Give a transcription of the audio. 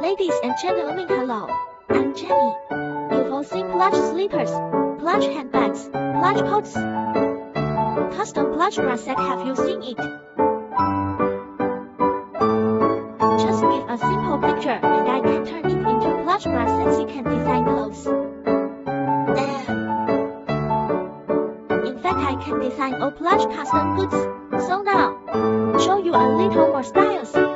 Ladies and gentlemen, hello. I'm Jenny. You've all seen plush slippers, plush handbags, plush pots, custom plush bra set. Have you seen it? Just with a simple picture and I can turn it into plush bra sets. You can design clothes. In fact, I can design all plush custom goods. So now, show you a little more styles.